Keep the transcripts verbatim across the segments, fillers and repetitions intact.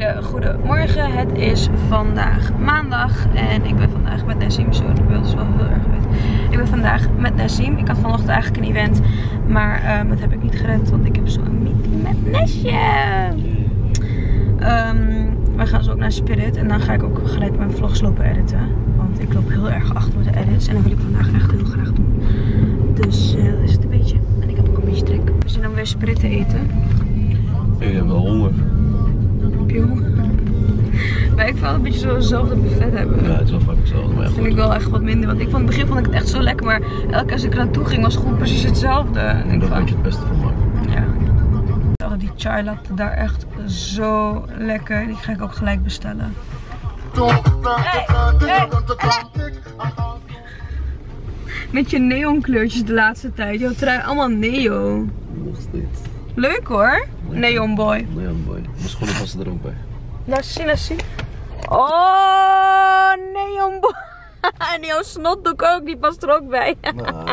hele goede morgen. Het is vandaag maandag en ik ben vandaag met Nessim. Zo, de beeld is wel heel erg wit. Ik ben vandaag met Nessim. Ik had vanochtend eigenlijk een event, maar um, dat heb ik niet gered, want ik heb zo'n meeting met Nesje. Um, we gaan zo ook naar Spirit en dan ga ik ook gelijk mijn vlogs lopen editen. Want ik loop heel erg achter met de edits en dat wil ik vandaag echt heel graag doen. Dus uh, dat is het een beetje. En ik heb ook een beetje trek. We zijn dan weer Spirit te eten. Ik heb wel honger. Heb je honger? Maar ik wil een beetje zo hetzelfde buffet hebben. Ja, het is wel vaak hetzelfde. Maar ja, dat vind ik wel echt wat minder. Want ik van het begin vond ik het echt zo lekker. Maar elke keer als ik er naartoe ging was het gewoon precies hetzelfde. En ik daar van, moet je het beste van maken. Ja. Die chai latte daar echt zo lekker. Die ga ik ook gelijk bestellen. Hey, hey, hey. Met je neonkleurtjes de laatste tijd. Jouw trui allemaal neo. Nog steeds. Leuk hoor. Neon boy. Neon boy. Mijn schoenen passen er ook bij. Laat zien, laat zien. Oh, neon boy. En jouw snotdoek ook, die past er ook bij. Nou.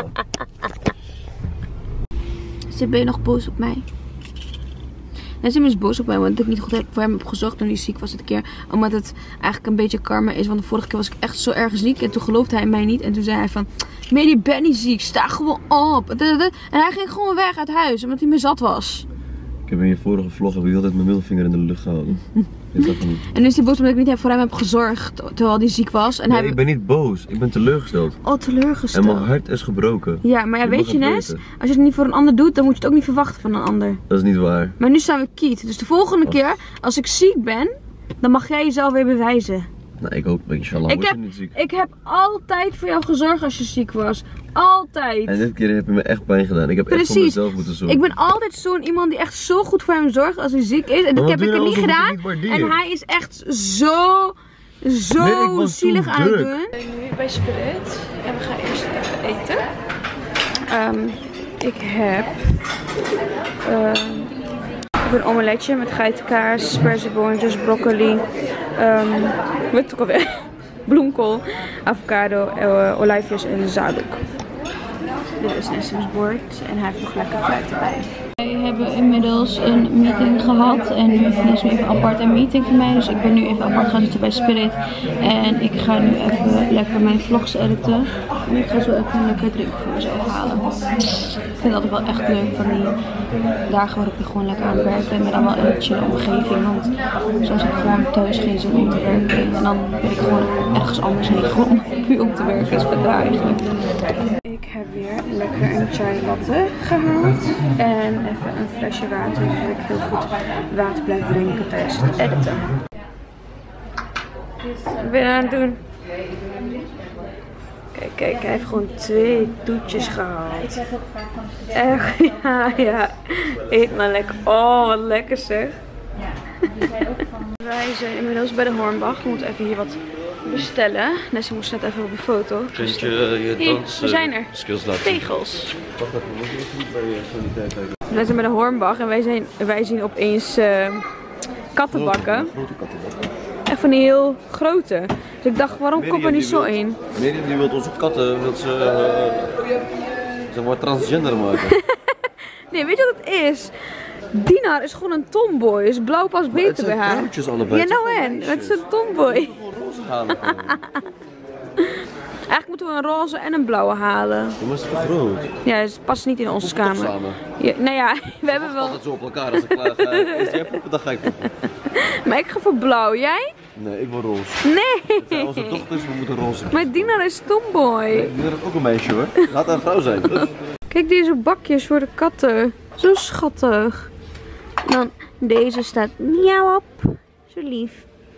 Zit ben je nog boos op mij? Nessim is boos op mij, want ik niet goed heb voor hem heb gezorgd toen hij ziek was dit keer. Omdat het eigenlijk een beetje karma is. Want de vorige keer was ik echt zo erg ziek. En toen geloofde hij mij niet. En toen zei hij van, Mary, je bent niet ziek. Sta gewoon op. En hij ging gewoon weg uit huis. Omdat hij me zat was. Ik heb in je vorige vlog heb ik altijd mijn middelvinger in de lucht gehouden. En nu is hij boos omdat ik niet voor hem heb gezorgd terwijl hij ziek was. En nee, hij... ik ben niet boos. Ik ben teleurgesteld. Oh, teleurgesteld. En mijn hart is gebroken. Ja, maar ja, weet je Nes, als je het niet voor een ander doet, dan moet je het ook niet verwachten van een ander. Dat is niet waar. Maar nu staan we kiet. Dus de volgende oh. keer, als ik ziek ben, dan mag jij jezelf weer bewijzen. Nou, ik hoop, inshallah, ik heb, niet ziek. Ik heb altijd voor jou gezorgd als je ziek was. Altijd. En dit keer heb je me echt pijn gedaan. Ik heb Precies. echt voor mezelf moeten zorgen. Ik ben altijd zo'n iemand die echt zo goed voor hem zorgt als hij ziek is. En dit heb ik het niet gedaan. Niet en hij is echt zo, zo nee, zielig aan het doen. We zijn nu bij Spirit. En we gaan eerst even eten. Um, ik heb... Um, Ik heb een omeletje met geitenkaas, sperzieboontjes, broccoli, um, weet het ook alweer, bloemkool, avocado, uh, olijfjes en zadoek. Dit is Nessim's bord en hij heeft nog lekker fruit erbij. Wij hebben inmiddels een meeting gehad en nu heeft Nessim even apart een meeting van mij. Dus ik ben nu even apart gaan zitten bij Spirit en ik ga nu even lekker mijn vlogs editen. En ik ga zo even een lekker drinken voor mezelf halen. Ik vind het altijd wel echt leuk van die dagen waarop je gewoon lekker aan het werken bent, maar dan wel in een chille omgeving. Want soms heb ik gewoon thuis geen zin om te werken en dan ben ik gewoon ergens anders heen gewoon puur om te werken. Dat is vet raar eigenlijk. Ik heb weer lekker een chai latte gehaald en even een flesje water, zodat ik heel goed water blijf drinken tijdens het editen. Wat ben je aan het doen? Kijk, kijk, hij heeft gewoon twee toetjes gehaald. Echt, ja, ja. Eet maar lekker. Oh, wat lekker zeg. Wij zijn inmiddels bij de Hornbach. We moeten even hier wat bestellen. Nessie moest net even op de foto. Vind je je dans, we zijn er. Skills laten. Tegels. Wacht even, moet je niet bij je saniteit. Wij zijn bij de Hornbach en wij, zijn, wij zien opeens uh, kattenbakken. Grote kattenbakken. Echt van die heel grote. Dus ik dacht, waarom komt er niet zo in? Miriam die wil onze katten, wil ze, uh, zeg maar, transgender maken. Nee, weet je wat het is? Dinar is gewoon een tomboy, dus blauw past beter bij haar. Allebei. Ja, nou en, het is een tomboy. Eigenlijk moeten we een roze en een blauwe halen. Je moet het te groot. Ja, het past niet in onze kamer. Ja, nou ja, we hebben wel... Het zo op elkaar als ik klaar ga. Eerst jij poepen, dan ga ik poepen. Maar ik ga voor blauw, jij? Nee, ik wil roze. Nee! Het zijn onze dochters, we moeten roze. Maar Dinar is tomboy. Nee, Dinar is ook een meisje hoor. Laat een vrouw zijn. Kijk deze bakjes voor de katten. Zo schattig. En dan deze staat miauw op. Zo lief.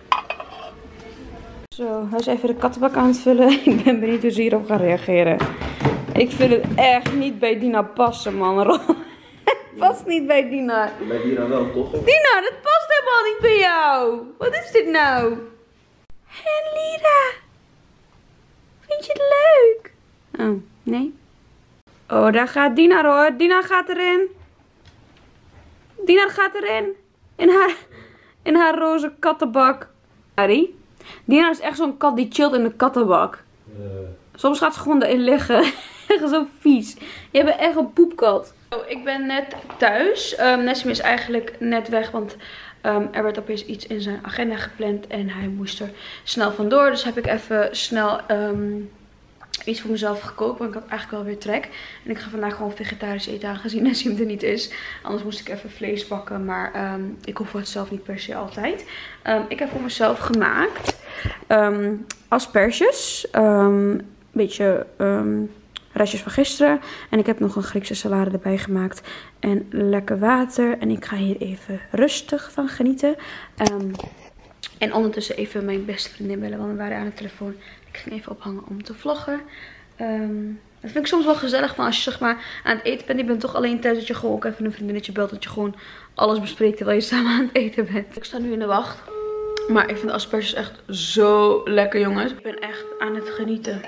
Zo, hij is even de kattenbak aan het vullen. Ik ben benieuwd hoe ze hierop gaan reageren. Ik vind het echt niet bij Dina passen, man. Het past niet bij Dina. Bij Dina wel, toch? Dina, dat past helemaal niet bij jou. Wat is dit nou? Hé, Lira. Vind je het leuk? Oh, nee. Oh, daar gaat Dina hoor. Dina gaat erin. Dina gaat erin. In haar, in haar roze kattenbak. Harry. Dina is echt zo'n kat die chillt in de kattenbak. Uh. Soms gaat ze gewoon erin liggen. Echt zo vies. Je bent echt een poepkat. Oh, ik ben net thuis. Um, Nessim is eigenlijk net weg, want Um, er werd opeens iets in zijn agenda gepland en hij moest er snel vandoor. Dus heb ik even snel um, iets voor mezelf gekookt. Want ik had eigenlijk wel weer trek. En ik ga vandaag gewoon vegetarisch eten aangezien Nessim er niet is. Anders moest ik even vlees bakken. Maar um, ik hoef het zelf niet per se altijd. Um, ik heb voor mezelf gemaakt um, asperges. Um, een beetje um, restjes van gisteren. En ik heb nog een Griekse salade erbij gemaakt. En lekker water. En ik ga hier even rustig van genieten. Um, en ondertussen even mijn beste vriendin bellen. Want we waren aan de telefoon. Ik ging even ophangen om te vloggen. Um, dat vind ik soms wel gezellig. Van als je zeg maar aan het eten bent. Je bent toch alleen thuis. Dat je gewoon ook even een vriendinnetje belt. Dat je gewoon alles bespreekt terwijl je samen aan het eten bent. Ik sta nu in de wacht. Maar ik vind de asperges echt zo lekker, jongens. Ik ben echt aan het genieten.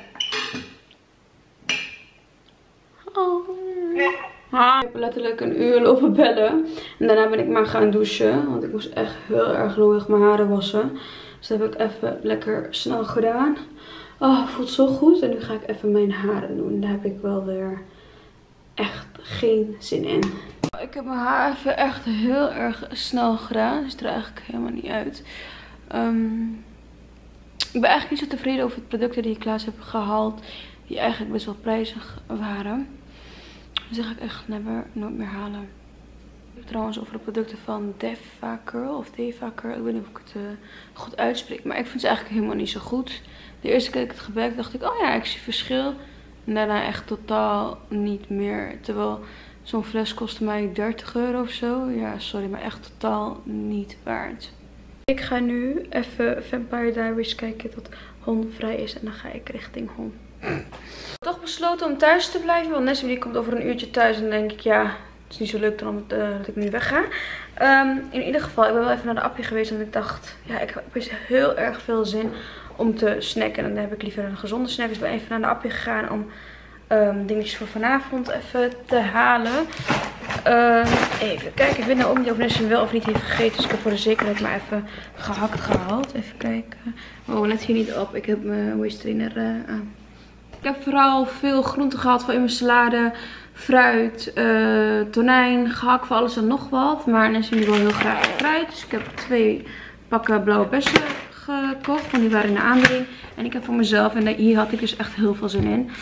Oh. Ah, ik heb letterlijk een uur lopen bellen. En daarna ben ik maar gaan douchen. Want ik moest echt heel erg roerig mijn haren wassen. Dus dat heb ik even lekker snel gedaan. Oh, voelt zo goed. En nu ga ik even mijn haren doen. Daar heb ik wel weer echt geen zin in. Ik heb mijn haar even echt heel erg snel gedaan. Dus het er eigenlijk helemaal niet uit. Um, ik ben eigenlijk niet zo tevreden over de producten die ik laatst heb gehaald. Die eigenlijk best wel prijzig waren. Dus die ga ik echt never, nooit meer halen. Ik heb trouwens over de producten van Deva Curl of Deva Curl. Ik weet niet of ik het uh, goed uitspreek. Maar ik vind ze eigenlijk helemaal niet zo goed. De eerste keer dat ik het gebruikte dacht ik, oh ja, ik zie verschil. En daarna echt totaal niet meer. Terwijl zo'n fles kostte mij dertig euro of zo. Ja, sorry, maar echt totaal niet waard. Ik ga nu even Vampire Diaries kijken tot Hon vrij is. En dan ga ik richting Hon. Ik heb toch besloten om thuis te blijven. Want Nessim die komt over een uurtje thuis. En dan denk ik, ja, het is niet zo leuk dan om het, uh, dat ik nu wegga. Um, in ieder geval, ik ben wel even naar de appie geweest. Want ik dacht, ja, ik heb dus heel erg veel zin om te snacken. En dan heb ik liever een gezonde snack. Dus ik ben even naar de appie gegaan om um, dingetjes voor vanavond even te halen. Uh, even kijken, ik weet nou ook niet of Nessim wel of niet heeft gegeten. Dus ik heb voor de zekerheid maar even gehakt gehaald. Even kijken. Oh, let hier niet op. Ik heb mijn waist trainer uh, aan. Ik heb vooral veel groenten gehad voor in mijn salade. Fruit, uh, tonijn, gehakt voor alles en nog wat. Maar Nessim wil heel graag fruit. Dus ik heb twee pakken blauwe bessen gekocht. Want die waren in de aanbieding. En ik heb voor mezelf, en hier had ik dus echt heel veel zin in.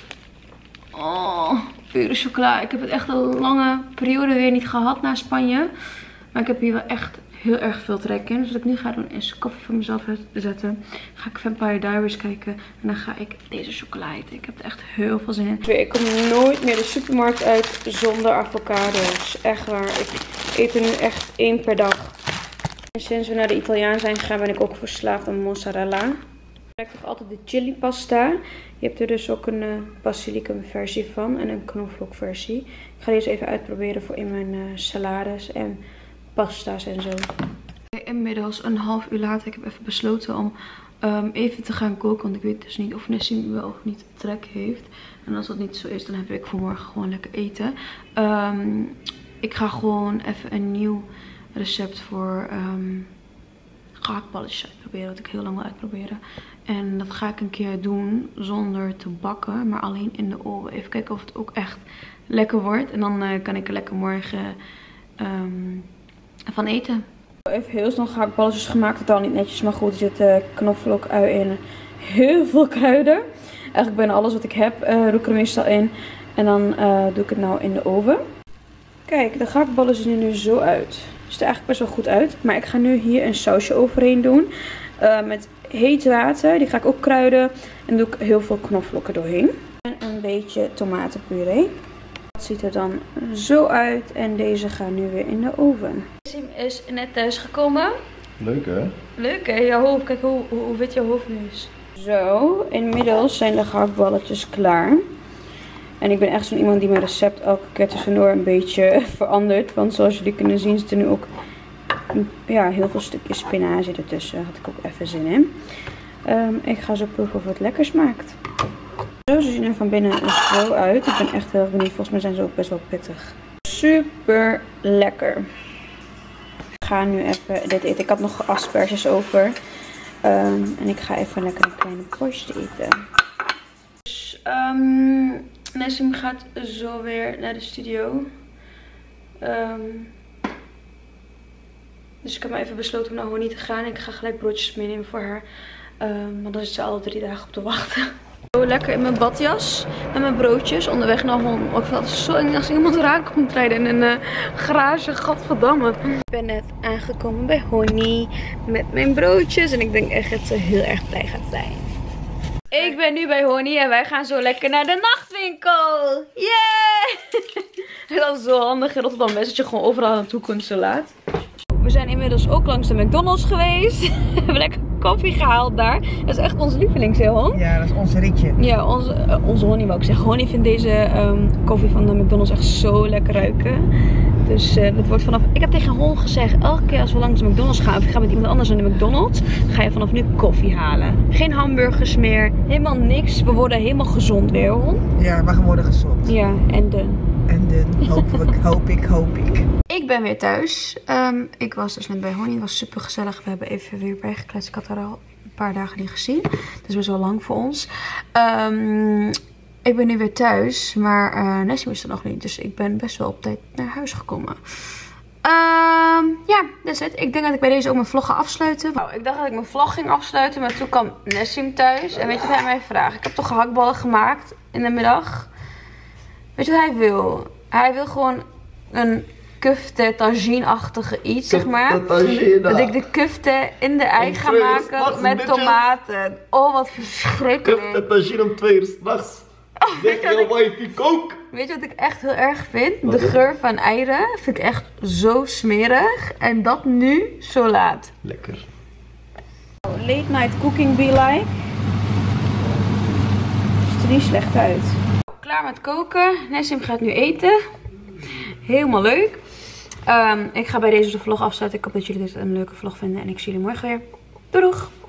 Oh, pure chocola. Ik heb het echt een lange periode weer niet gehad na Spanje. Maar ik heb hier wel echt heel erg veel trek in. Dus wat ik nu ga doen is koffie voor mezelf zetten. Ga ik Vampire Diaries kijken. En dan ga ik deze chocola eten. Ik heb er echt heel veel zin in. Ik kom nooit meer de supermarkt uit zonder avocado's. Echt waar. Ik eet er nu echt één per dag. En sinds we naar de Italiaan zijn gegaan ben ik ook verslaafd aan mozzarella. Ik heb altijd de chili pasta. Je hebt er dus ook een uh, basilicum versie van en een knoflook versie. Ik ga deze even uitproberen voor in mijn uh, salades en pasta's en zo. Inmiddels een half uur later. Ik heb even besloten om um, even te gaan koken. Want ik weet dus niet of Nessim wel of niet trek heeft. En als dat niet zo is, dan heb ik voor morgen gewoon lekker eten. Um, ik ga gewoon even een nieuw recept voor um, gehaktballetjes uitproberen. Dat ik heel lang wil uitproberen. En dat ga ik een keer doen zonder te bakken, maar alleen in de oven. Even kijken of het ook echt lekker wordt. En dan uh, kan ik er lekker morgen um, van eten. Even heel snel gehaktballetjes gemaakt. Totaal niet netjes, maar goed. Er zit uh, knoflook, ui in. Heel veel kruiden. Eigenlijk bijna alles wat ik heb uh, doe ik er meestal in. En dan uh, doe ik het nou in de oven. Kijk, de gehaktballen zien er nu zo uit. Het ziet er eigenlijk best wel goed uit. Maar ik ga nu hier een sausje overheen doen. Uh, met heet water. Die ga ik ook kruiden. En doe ik heel veel knoflook er doorheen. En een beetje tomatenpuree. Dat ziet er dan zo uit. En deze gaan nu weer in de oven. Nessim is net thuis gekomen. Leuk hè? Leuk hè? Jouw hoofd. Kijk hoe, hoe, hoe wit jouw hoofd nu is. Zo, inmiddels zijn de gehaktballetjes klaar. En ik ben echt zo'n iemand die mijn recept elke keer tussendoor een beetje verandert. Want zoals jullie kunnen zien zit er nu ook ja, heel veel stukjes spinazie ertussen. Daar had ik ook even zin in. Um, ik ga zo proeven of het lekker smaakt. Zo, ze zien er van binnen zo uit. Ik ben echt heel erg benieuwd. Volgens mij zijn ze ook best wel pittig. Super lekker. Ik ga nu even dit eten. Ik had nog asperges over. Um, en ik ga even lekker een kleine portie eten. Dus, um, Nessim gaat zo weer naar de studio. Um, Dus ik heb maar even besloten om naar Honey te gaan. Ik ga gelijk broodjes meenemen voor haar. Um, want dan zit ze al drie dagen op te wachten. Zo lekker in mijn badjas. Met mijn broodjes. Onderweg naar Honey. Ik vond het zo eng als iemand eraan komt rijden in een uh, garage. Gadverdamme. Ik ben net aangekomen bij Honey. Met mijn broodjes. En ik denk echt dat ze heel erg blij gaat zijn. Ik ben nu bij Honey en wij gaan zo lekker naar de nachtwinkel. Yeah! Dat is zo handig in Rotterdam West dat je gewoon overal naartoe kunt zo laat. We zijn inmiddels ook langs de McDonald's geweest. We hebben lekker koffie gehaald daar. Dat is echt ons lievelings, hè, Hon? Ja, dat is ons ritje. Ja, onze, uh, onze Honey wou ik zeggen. Honey vindt deze um, koffie van de McDonald's echt zo lekker ruiken. Dus uh, dat wordt vanaf... Ik heb tegen Hon gezegd, elke keer als we langs de McDonald's gaan of je gaat met iemand anders naar de McDonald's, ga je vanaf nu koffie halen. Geen hamburgers meer, helemaal niks. We worden helemaal gezond weer, Hon. Ja, we worden gezond. Ja, en dun. En dun, hopelijk, hoop ik, hoop ik. Ik ben weer thuis. Um, ik was dus net bij Honey. Het was super gezellig. We hebben even weer bijgekletst. Ik had haar al een paar dagen niet gezien. Dat is best wel lang voor ons. Um, ik ben nu weer thuis. Maar uh, Nessim is er nog niet. Dus ik ben best wel op tijd naar huis gekomen. Um, ja, dat is het. Ik denk dat ik bij deze ook mijn vlog ga afsluiten. Nou, ik dacht dat ik mijn vlog ging afsluiten. Maar toen kwam Nessim thuis. En weet je wat hij mij vraagt? Ik heb toch gehaktballen gemaakt in de middag. Weet je wat hij wil? Hij wil gewoon een kufte tagine-achtige iets, zeg maar. Dat ik de kufte in de ei ga maken met tomaten. Oh, wat verschrikkelijk. Kufte tagine om twee uur s'nachts. Zeg jouw wifey kook. Weet je wat ik echt heel erg vind? De geur van eieren vind ik echt zo smerig. En dat nu zo laat. Lekker. Late night cooking be like. Ziet er niet slecht uit. Klaar met koken. Nessim gaat nu eten. Helemaal leuk. Um, ik ga bij deze de vlog afsluiten. Ik hoop dat jullie dit een leuke vlog vinden. En ik zie jullie morgen weer. Doei doeg!